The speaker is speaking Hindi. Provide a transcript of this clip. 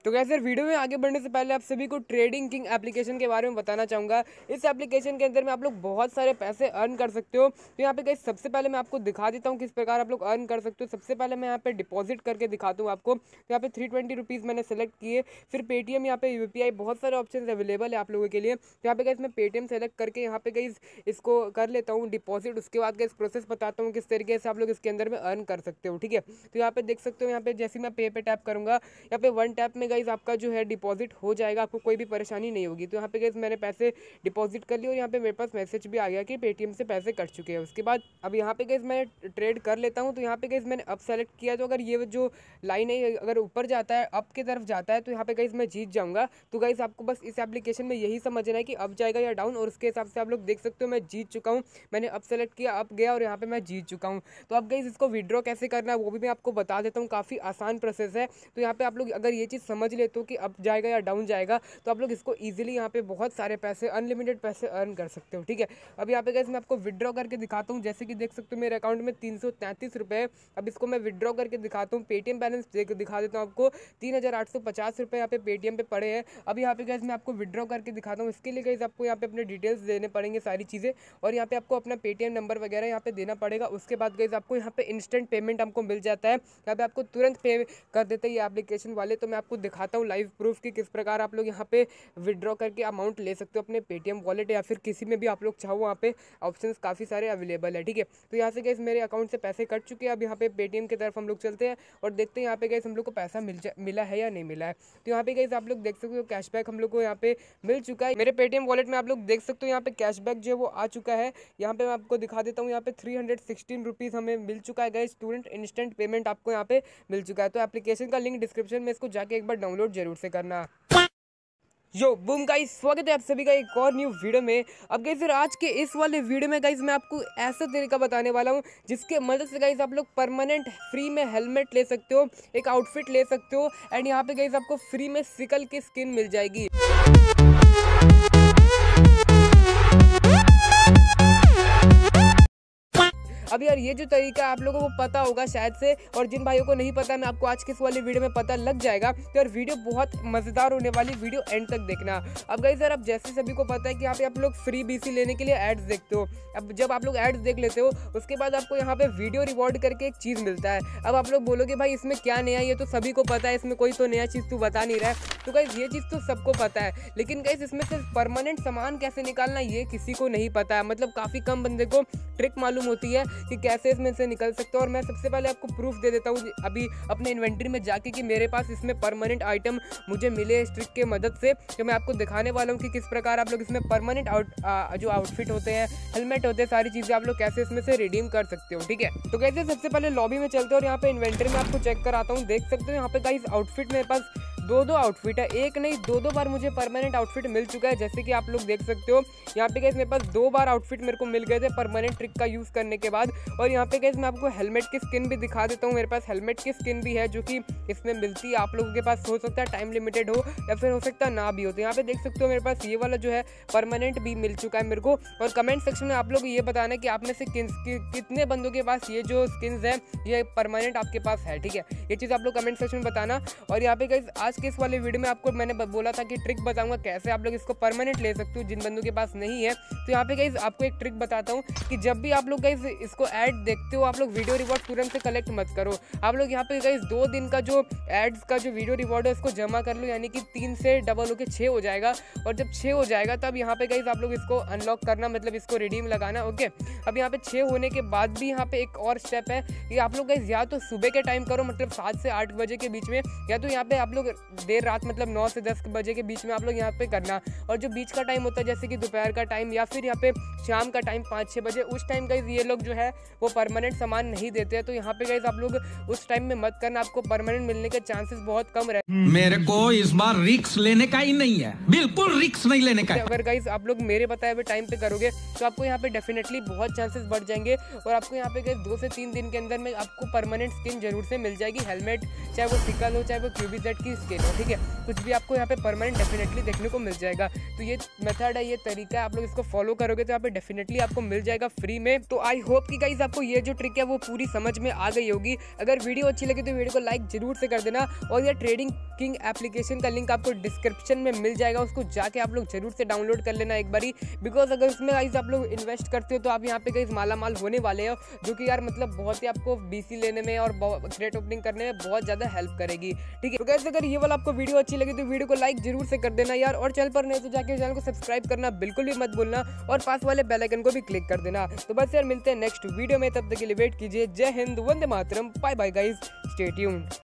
तो गाइस यार वीडियो में आगे बढ़ने से पहले आप सभी को ट्रेडिंग किंग एप्लीकेशन के बारे में बताना चाहूँगा। इस एप्लीकेशन के अंदर में आप लोग बहुत सारे पैसे अर्न कर सकते हो। तो यहाँ पे गाइस सबसे पहले मैं आपको दिखा देता हूँ किस प्रकार आप लोग अर्न कर सकते हो। सबसे पहले मैं यहाँ पे डिपॉजिट करके दिखाता हूँ आपको। तो यहाँ पे 320 रुपीज़ मैंने सेलेक्ट किए। फिर पेटीएम, यहाँ पे यूपीआई, बहुत सारे ऑप्शन अवेलेबल है आप लोगों के लिए। तो यहाँ पे गाइस मैं पेटीएम सेलेक्ट करके यहाँ पे गाइस इसको कर लेता हूँ डिपॉजिट। उसके बाद गाइस प्रोसेस बताता हूँ किस तरीके से आप लोग इसके अंदर में अर्न कर सकते हो। ठीक है, तो यहाँ पे देख सकते हो, यहाँ पे जैसे मैं पे टैप करूँगा, यहाँ पे 1 टैप में गाइस आपका जो है डिपॉजिट हो जाएगा, आपको कोई भी परेशानी नहीं होगी। तो यहाँ पे गाइस मैंने पैसे डिपॉजिट कर लिए और यहाँ पे मेरे पास मैसेज भी आ गया कि पेटीएम से पैसे कट चुके हैं। उसके बाद अब यहाँ पे गाइस मैं ट्रेड कर लेता हूँ। तो यहाँ पे गाइस मैंने अप सेलेक्ट किया, तो अगर ये जो लाइन है अगर ऊपर जाता है, अप की तरफ जाता है, तो यहाँ पे गाइस मैं जीत जाऊँगा। तो गाइस आपको बस इस एप्लीकेशन में यही समझना है कि अप जाएगा या डाउन, और उसके हिसाब से आप लोग देख सकते हो मैं जीत चुका हूँ। मैंने अप सेलेक्ट किया, अप गया और यहाँ पे मैं जीत चुका हूँ। तो अब गाइस इसको विड्रॉ कैसे करना है वो भी मैं आपको बता देता हूँ, काफ़ी आसान प्रोसेस है। तो यहाँ पे आप लोग अगर ये चीज़ समझ लेते हो कि अप जाएगा या डाउन जाएगा, तो आप लोग इसको इजीली यहाँ पे बहुत सारे पैसे, अनलिमिटेड पैसे अर्न कर सकते हो। ठीक है, अब यहाँ पे गाइस मैं आपको विड्रॉ करके दिखाता हूँ। जैसे कि देख सकते हो मेरे अकाउंट में 333 रुपये है। अब इसको मैं विड्रॉ करके दिखाता हूँ। पेटीएम बैलेंस दिखा देता हूँ आपको, 3850 रुपये यहाँ पे पेटीएम पे पड़े हैं। अब यहाँ पे गाइस मैं आपको विड्रॉ करके दिखाता हूँ। इसके लिए गाइस आपको यहाँ पे अपने डिटेल्स देने पड़ेंगे, सारी चीज़ें, और यहाँ पे आपको अपना पेटीएम नंबर वगैरह यहाँ पे देना पड़ेगा। उसके बाद गाइस आपको यहाँ पे इंस्टेंट पेमेंट हमको मिल जाता है। यहाँ पे आपको तुरंत पे कर देते हैं ये एप्लीकेशन वाले। तो मैं आपको दिखाता हूँ लाइव प्रूफ कि किस प्रकार आप लोग यहाँ पे विड्रॉ करके अमाउंट ले सकते हो अपने पेटीएम वॉलेट, या फिर किसी में भी आप लोग चाहो, वहाँ पे ऑप्शंस काफ़ी सारे अवेलेबल है। ठीक है, तो यहाँ से गाइस मेरे अकाउंट से पैसे कट चुके हैं। अब यहाँ पे पेटीएम की तरफ हम लोग चलते हैं और देखते हैं यहाँ पे गाइस हम लोग को पैसा मिला है या नहीं मिला है। तो यहाँ पे गाइस आप लोग देख सकते हो कैशबैक हम लोग को यहाँ पे मिल चुका है। मेरे पेटीएम वॉलेट में आप लोग देख सकते हो यहाँ पे कैशबैक जो है वो आ चुका है। यहाँ पे मैं आपको दिखा देता हूँ, यहाँ पे 316 रुपीज़ हमें मिल चुका है गाइस। स्टूडेंट इंस्टेंट पेमेंट आपको यहाँ पे मिल चुका है। तो एप्लीकेशन का लिंक डिस्क्रिप्शन में, इसको जाके एक बार डाउनलोड जरूर से करना। यो बूम गाइस, स्वागत है आप सभी का एक और न्यू वीडियो में। अब गाइस फिर आज के इस वाले वीडियो में गाइस मैं आपको ऐसा तरीका बताने वाला हूँ जिसके मदद से गाइस आप लोग परमानेंट फ्री में हेलमेट ले सकते हो, एक आउटफिट ले सकते हो, एंड यहाँ पे गाइस आपको फ्री में सिकल की स्किन मिल जाएगी। अब यार ये जो तरीका आप लोगों को पता होगा शायद से, और जिन भाइयों को नहीं पता मैं आपको आज के इस वाले वीडियो में पता लग जाएगा। तो यार वीडियो बहुत मजेदार होने वाली, वीडियो एंड तक देखना। अब गाइस यार, अब जैसे सभी को पता है कि यहाँ पे आप लोग फ्री बीसी लेने के लिए एड्स देखते हो। अब जब आप लोग एड्स देख लेते हो उसके बाद आपको यहाँ पे वीडियो रिवॉर्ड करके एक चीज़ मिलता है। अब आप लोग बोलोगे भाई इसमें क्या नया, ये तो सभी को पता है, इसमें कोई तो नया चीज़ तू बता नहीं रहा है। तो गाइस ये चीज़ तो सबको पता है, लेकिन गाइस इसमें से परमानेंट सामान कैसे निकालना ये किसी को नहीं पता है। मतलब काफ़ी कम बंदे को ट्रिक मालूम होती है कि कैसे इसमें से निकल सकते हो। और मैं सबसे पहले आपको प्रूफ दे देता हूँ अभी अपने इन्वेंटरी में जाके कि मेरे पास इसमें परमानेंट आइटम मुझे मिले इस ट्रिक के मदद से। तो मैं आपको दिखाने वाला हूँ कि किस प्रकार आप लोग इसमें परमानेंट जो आउटफिट होते हैं, हेलमेट होते हैं, सारी चीज़ें आप लोग कैसे इसमें से रिडीम कर सकते हो। ठीक है, तो कैसे सबसे पहले लॉबी में चलते हो और यहाँ पे इन्वेंटरी में आपको चेक कराता हूँ। देख सकते हो यहाँ पे गाइस आउटफिट मेरे पास दो आउटफिट है, एक नहीं दो बार मुझे परमानेंट आउटफिट मिल चुका है। जैसे कि आप लोग देख सकते हो यहाँ पे गाइस मेरे पास 2 बार आउटफिट मेरे को मिल गए थे परमानेंट ट्रिक का यूज़ करने के बाद। और यहाँ पे गाइस मैं आपको हेलमेट की स्किन भी दिखा देता हूँ। मेरे पास हेलमेट की स्किन भी है जो कि इसमें मिलती है। आप लोगों के पास हो सकता है टाइम लिमिटेड हो या फिर हो सकता है ना भी हो। तो यहाँ पे देख सकते हो मेरे पास ये वाला जो है परमानेंट भी मिल चुका है मेरे को। और कमेंट सेक्शन में आप लोग ये बताना है कि आप में से कितने बंदों के पास ये जो स्किन्स है ये परमानेंट आपके पास है। ठीक है, ये चीज़ आप लोग कमेंट सेक्शन में बताना। और यहाँ पे गाइस आज के इस वाले वीडियो में आपको मैंने बोला था कि ट्रिक बताऊंगा कैसे आप लोग इसको परमानेंट ले सकते हो जिन बंदों के पास नहीं है। तो यहाँ पे गाइस आपको एक ट्रिक बताता हूँ कि जब भी आप लोग गाइस इसको ऐड देखते हो, आप लोग वीडियो रिवॉर्ड तुरंत से कलेक्ट मत करो। आप लोग यहाँ पे गाइस 2 दिन का जो एड्स का जो वीडियो रिवॉर्ड है उसको जमा कर लो, यानी कि 3 से डबल होकर 6 हो जाएगा। और जब 6 हो जाएगा तब यहाँ पे गाइस आप लोग इसको अनलॉक करना, मतलब इसको रिडीम लगाना। ओके, अब यहाँ पे 6 होने के बाद भी यहाँ पे एक और स्टेप है कि आप लोग गाइस या तो सुबह के टाइम करो, मतलब 7 से 8 बजे के बीच में, या तो यहाँ पे आप लोग देर रात मतलब 9 से 10 बजे के बीच में आप लोग यहाँ पे करना। और जो बीच का टाइम होता है जैसे कि दोपहर का टाइम या फिर यहाँ पे शाम का टाइम 5-6 बजे, उस टाइम गाइस ये लोग जो है वो परमानेंट सामान नहीं देते हैं। तो यहाँ पे गाइस आप लोग उस टाइम में मत करना, आपको परमानेंट मिलने के चांसेस बहुत कम रहते हैं। मेरे को इस बार रिस्क लेने का ही नहीं है, बिल्कुल रिस्क नहीं लेने का। अगर गाइस आप लोग मेरे बताए हुए टाइम पे करोगे तो आपको यहाँ पे डेफिनेटली बहुत चांसेस बढ़ जाएंगे। और आपको यहाँ पे गाइस 2 से 3 दिन के अंदर में आपको परमानेंट स्किन जरूर से मिल जाएगी, हेलमेट, चाहे वो सिकल हो चाहे वो क्यूबीजेड की स्किन। ले लो, ठीक है। कुछ भी आपको यहाँ पे परमानेंट डेफिनेटली देखने को मिल जाएगा। तो ये मेथड है, ये तरीका है, आप लोग इसको फॉलो करोगे तो यहाँ पे डेफिनेटली आपको मिल जाएगा फ्री में। तो आई होप कि गाइस आपको ये जो ट्रिक है वो पूरी समझ में आ गई होगी। अगर वीडियो अच्छी लगी तो वीडियो को लाइक जरूर से कर देना, और ये ट्रेडिंग किंग एप्लीकेशन का लिंक आपको डिस्क्रिप्शन में मिल जाएगा, उसको जाके आप लोग जरूर से डाउनलोड कर लेना एक बारी। बिकॉज अगर उसमें गाइस आप लोग इन्वेस्ट करते हो तो आप यहाँ पे गाइस माला माल होने वाले हो, जो कि यार मतलब बहुत ही आपको बीसी लेने में और क्रेट ओपनिंग करने में बहुत ज़्यादा हेल्प करेगी, ठीक है। तो गाइस अगर ये वाला आपको वीडियो अच्छी लगी तो वीडियो को लाइक जरूर से कर देना यार, और चैनल पर नए तो जाके चैनल को सब्सक्राइब करना बिल्कुल भी मत भूलना, और पास वाले बेल आइकन को भी क्लिक कर देना। तो बस यार मिलते हैं नेक्स्ट वीडियो में, तब तक के लिए वेट कीजिए। जय हिंद, वंदे मातरम, bye bye guys, stay tuned.